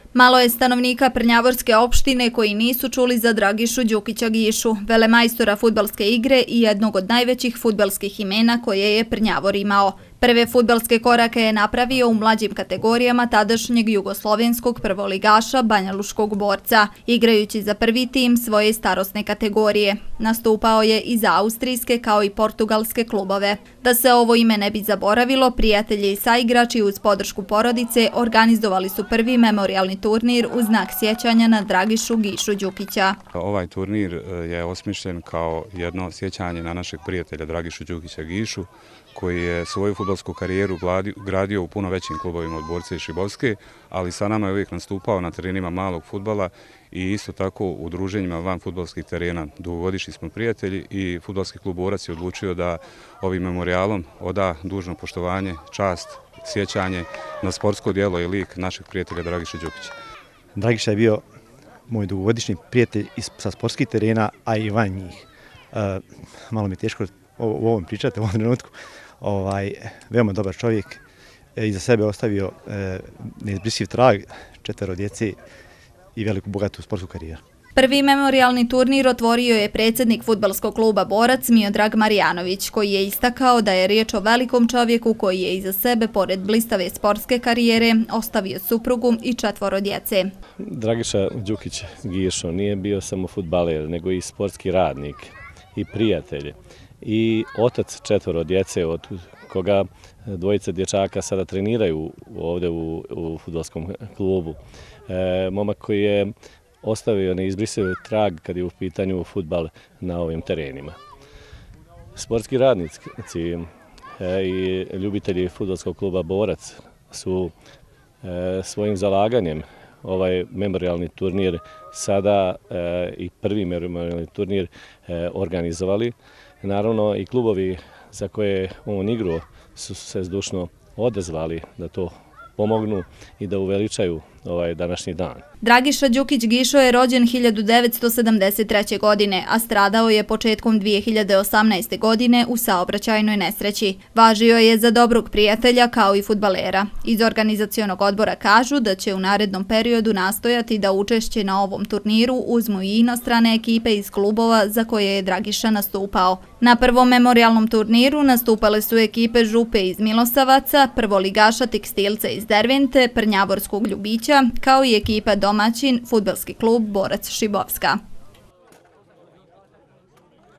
Malo je stanovnika Prnjavorske opštine koji nisu čuli za Dragišu Đukića Gišu, velemajstora fudbalske igre i jednog od najvećih fudbalskih imena koje je Prnjavor imao. Prve fudbalske korake je napravio u mlađim kategorijama tadašnjeg jugoslovenskog prvoligaša Banjaluškog Borca, igrajući za prvi tim svoje starosne kategorije. Nastupao je i za austrijske kao i portugalske klubove. Da se ovo ime ne bi zaboravilo, prijatelji i saigrači uz podršku porodice organizovali su prvi memorijalni turnir u znak sjećanja na Dragišu Gišu Đukića. Ovaj turnir je osmišljen kao jedno sjećanje na našeg prijatelja Dragišu Đukića Gišu, koji je svoju fudbalsku karijeru gradio u puno većim klubovima od Borca i Šibovske, ali sa nama je uvijek nastupao na terenima malog fudbala i isto tako u druženjima van fudbalskih terena. Dugogodišnji smo prijatelji i fudbalski klub Borac je odlučio da ovim memorijalom oda dužno poštovanje, čast, sjećanje na sportsko djelo i lik našeg prijatelja Dragiše Đukića. Dragiša je bio moj dugogodišnji prijatelj sa sportskih terena, a i van njih. Malo mi je teško u ovom pričati, u ovom trenutku. Veoma dobar čovjek, iza sebe ostavio neizbrisiv trag, 4 djece i veliku bogatu sportsku karijeru. Prvi memorijalni turnir otvorio je predsjednik fudbalskog kluba Borac Miodrag Marjanović, koji je istakao da je riječ o velikom čovjeku koji je iza sebe, pored blistave sportske karijere, ostavio suprugu i 4 djece. Dragiša Đukić Gišo nije bio samo fudbaler, nego i sportski radnik i prijatelj i otac 4 djece, od koga 2 dječaka sada treniraju ovdje u fudbalskom klubu. Momak koji je ostavio neizbrisiv trag kad je u pitanju fudbal na ovim terenima. Sportski radnici i ljubitelji fudbalskog kluba Borac su svojim zalaganjem ovaj memorijalni turnir sada i prvi memorijalni turnir organizovali. Naravno i klubovi za koje on igrao su se zdušno odazvali da to pomognu i da uveličaju ovaj današnji dan. Dragiša Đukić Gišo je rođen 1973. godine, a stradao je početkom 2018. godine u saobraćajnoj nesreći. Važio je za dobrog prijatelja kao i fudbalera. Iz organizacionog odbora kažu da će u narednom periodu nastojati da učešće na ovom turniru uzmu i inostrane ekipe iz klubova za koje je Dragiša nastupao. Na prvom memorijalnom turniru nastupale su ekipe Župe iz Milosavaca, prvoligaša Tekstilca iz Dervente, Prnjavorskog Ljubića, kao i ekipa domaćin fudbalski klub Borac Šibovska.